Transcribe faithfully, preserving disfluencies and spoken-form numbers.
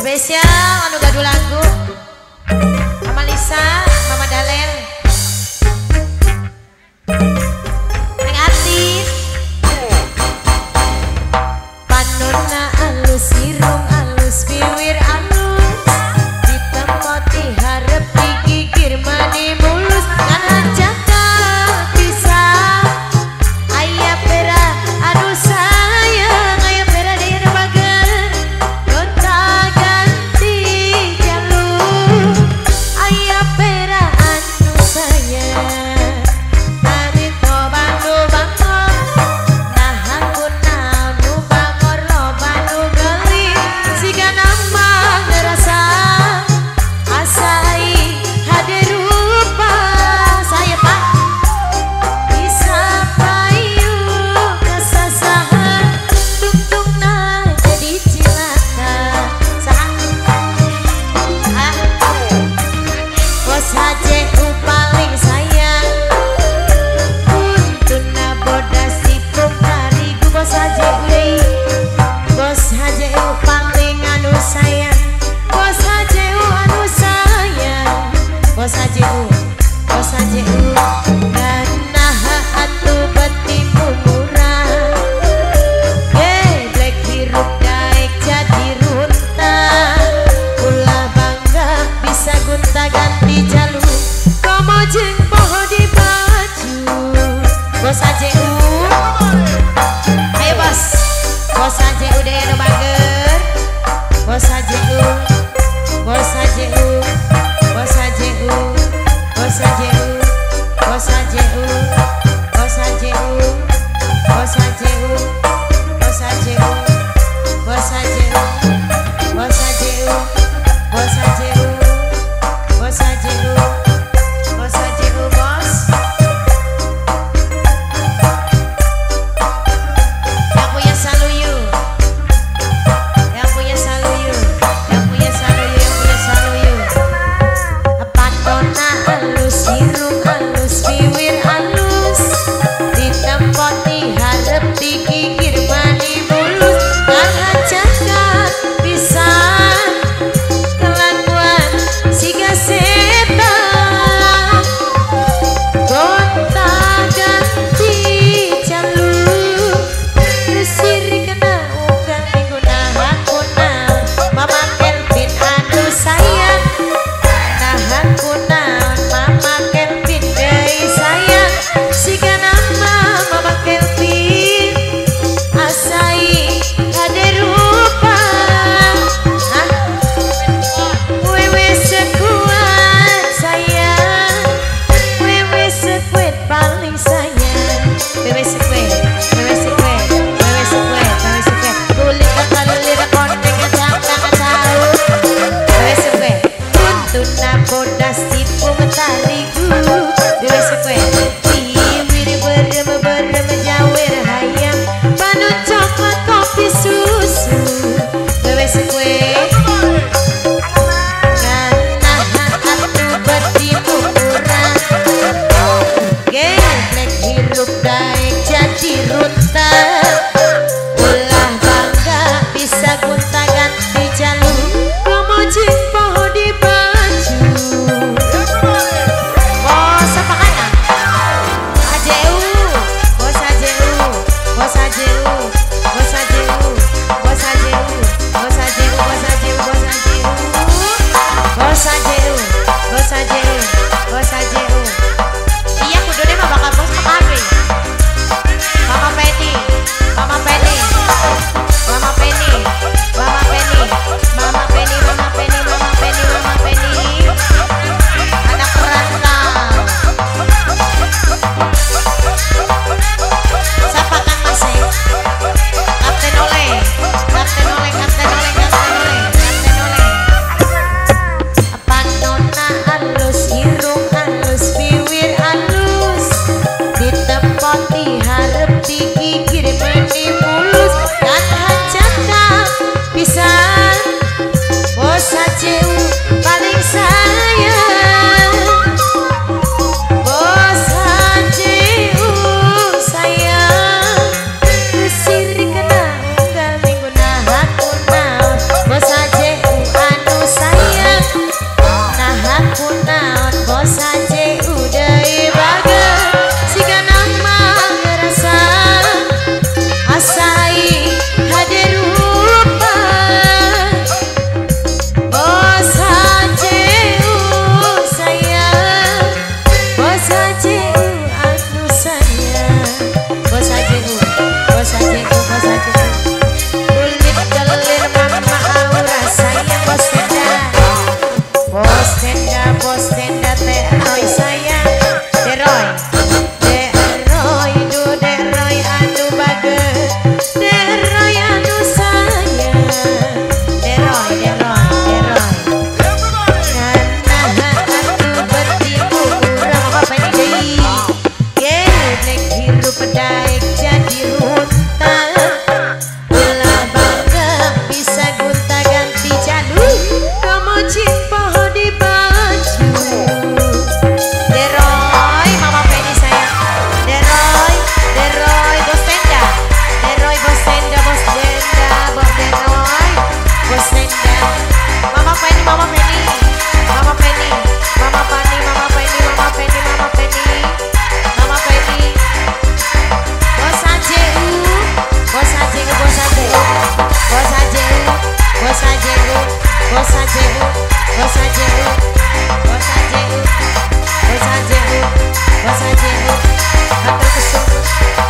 Spesial anu gaduh lagu Mama Lisa, Mama Dalen, Neng Atis, Panona alus irung alus biwir alus, ditempati harap dikikir mani mulus, karena jaga bisa ayah pera aduh sayang ayah pera dia bager gonta ganti jalur ayah pera anu sayang tadi to bandu bangor nah aku nanu bangor lo bandu geli siga nama ngerasa asai hadir rupa saya pak bisa payu kesasahan tung-tung na jadi cilaka sah ah bos haje paling sayang untuk na bodas sipuk tarigu bos haje ulei bos haje paling anu sayang bos haje anu sayang bos haje bos haje dan naha atu betimu murah geblek hirup daek jadi runta ulah bangga bisa gunta ganti jalur komo jeung poho di baju bos haje ayo bos bos haje deh anu bager bos haje bos haje bos haje bos haje bos haje bos haje bos haje bos haje bos haje bos haje bos haje bos haje bos haje bos yang punya saluyu yang punya saluyu yang punya saluyu yang punya saluyu Panona alus irung alus biwir alus ditempati harap dikikir mani mulus karena jaga bisa kelakuan siga setan gonta ganti jalur siri kena ugang minggu nahan kunal mama Kelvin anu sayang nahan kunaon mama Kelvin deui sayang siga nama mama Kelvin asai hade rupa ah wewe sekuat sayang wewe sekuat paling sayang wewe sekuat wewe sekuat wewe sekuat wewe sekuat kulit kakalir koneng jangkang tahu wewe sekuat tuntuna bodas sipung tarigu wewe sekuat biwir berem berem jawer hayam panu coklat kopi susu wewe sekuat nahan atu betimu murah geblek hirup daek jadi runta ulah bangga bisa gunta ganti jalur komo jeung poho di baju bos apa kana ajeu bos ajeu bos ajeu bos ajeu bos ajeu bos ajeu bos ajeu bos ajeu bos ajeu bos ajeu bos ajeu iya kudu deh mah bakal bos makasih Mama Penny Mama Penny Mama Penny Mama Penny Mama Penny Mama Penny Mama Penny Mama Penny anak perantau siapa Kang Masih Kapten Oleh Kapten Oleh Kapten Oleh Kapten Oleh Kapten Oleh Panona alus irung alus biwir alus ditempati harap dikikir mani mulus karena Bosa J U, Bosa J U, Bosa J U, Bosa J U, Bosa J U, Bosa J U, Bosa J U,